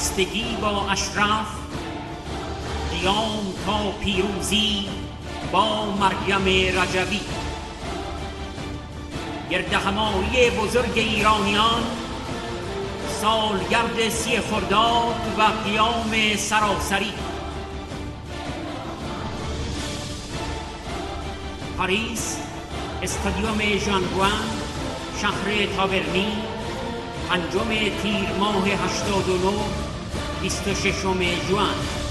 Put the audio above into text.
همبستگی با اشرف، قیام تا پیروزی با مریم رجبی. گردهمایی بزرگ ایرانیان، سالگرد 30 خرداد و قیام سراسری. پاریس، استادیوم ژانگوان، شهر تاورنی، 5 تیر ماه 89، 26 ژوئن.